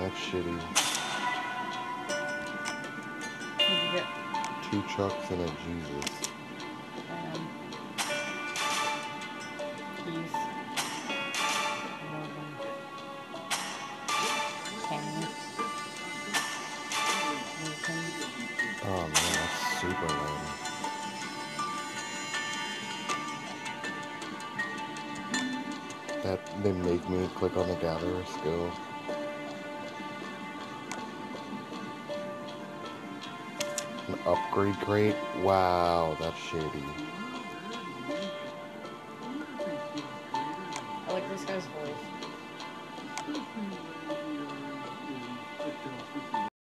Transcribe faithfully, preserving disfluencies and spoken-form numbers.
That's shitty. What'd you get? Two chucks and a Jesus. Um, keys. Morgan. Kenny. Nathan. Oh man, that's super lame. That they make me click on the gatherer skill. An upgrade crate? Wow, that's shady. I like this guy's voice.